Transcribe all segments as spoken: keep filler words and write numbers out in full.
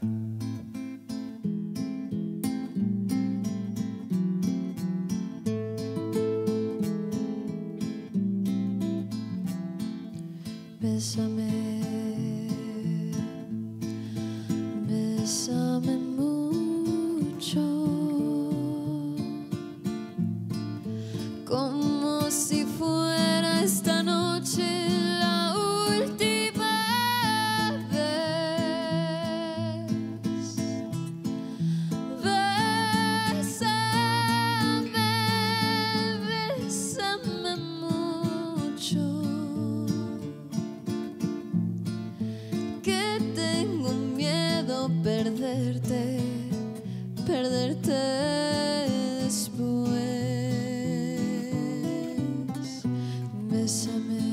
Bésame, bésame mucho, como si fuera esta noche la última vez. Bésame, bésame mucho, perderte, perderte después. Bésame,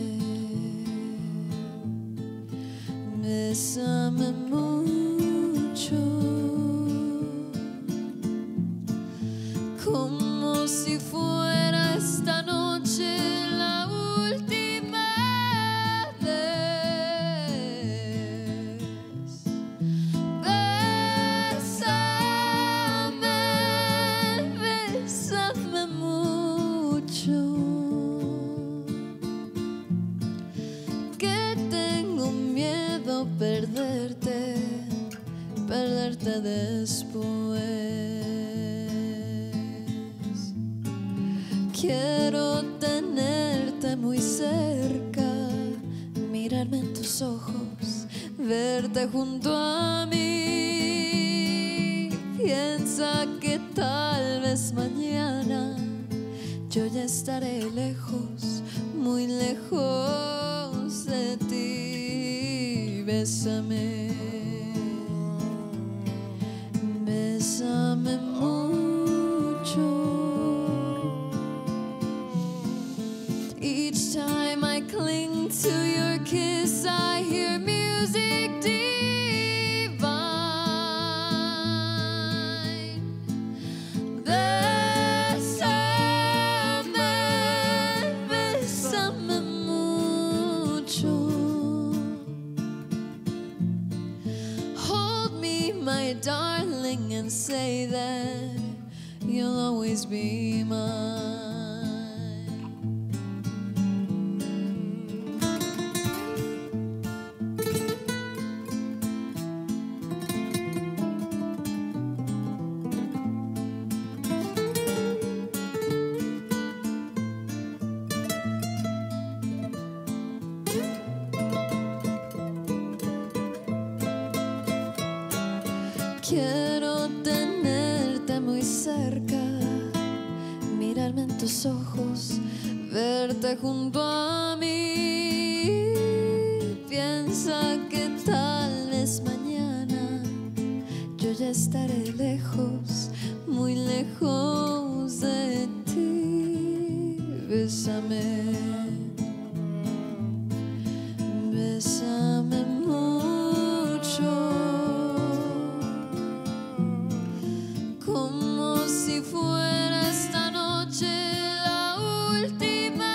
bésame mucho, como si fuera esta noche la última vez. Perderte, perderte después. Quiero tenerte muy cerca, mirarme en tus ojos, verte junto a mí. Piensa que tal vez mañana yo ya estaré lejos, muy lejos de ti. Bésame, bésame mucho. Each time I cling to your kiss, I hear music divine. Bésame, bésame mucho. My darling, and say that you'll always be mine. Quiero tenerte muy cerca, mirarme en tus ojos, verte junto a mí. Piensa que tal vez mañana yo ya estaré lejos, muy lejos de ti. Bésame, bésame mucho, como si fuera esta noche la última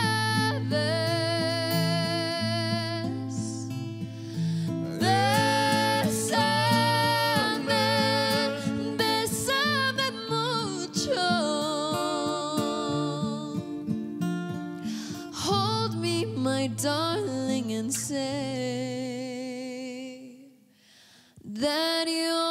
vez. Bésame, bésame mucho. Hold me, my darling, and say that you're